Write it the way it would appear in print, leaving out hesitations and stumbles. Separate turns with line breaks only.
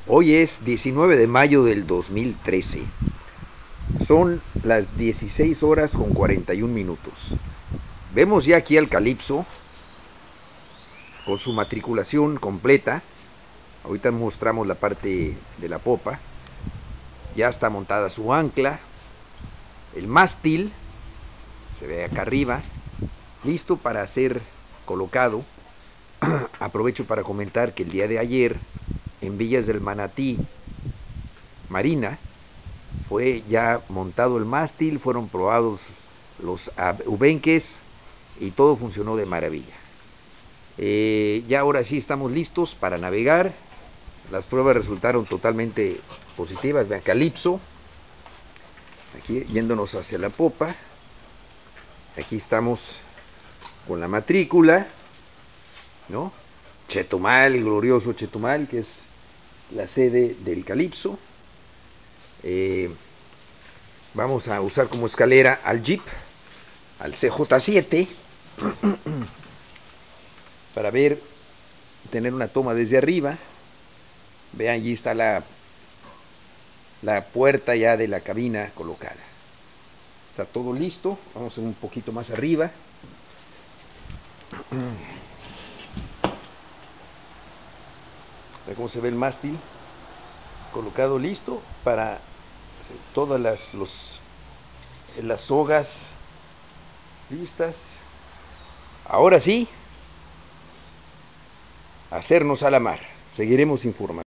Hoy es 19 de mayo del 2013. Son las 16 horas con 41 minutos. Vemos ya aquí al Calypso con su matriculación completa. Ahorita mostramos la parte de la popa. Ya está montada su ancla. El mástil se ve acá arriba, listo para ser colocado. Aprovecho para comentar que el día de ayer en Villas del Manatí Marina fue ya montado el mástil, fueron probados los ubenques y todo funcionó de maravilla. Ya ahora sí estamos listos para navegar. Las pruebas resultaron totalmente positivas. Vean, Calypso aquí yéndonos hacia la popa. Aquí estamos con la matrícula, ¿no? Chetumal, el glorioso Chetumal, que es la sede del Calypso. Vamos a usar como escalera al Jeep, al CJ7, para tener una toma desde arriba. Vean, allí está la puerta ya de la cabina colocada. Está todo listo. Vamos a ir un poquito más arriba. Vean cómo se ve el mástil colocado, listo para todas las sogas listas. Ahora sí, hacernos a la mar. Seguiremos informando.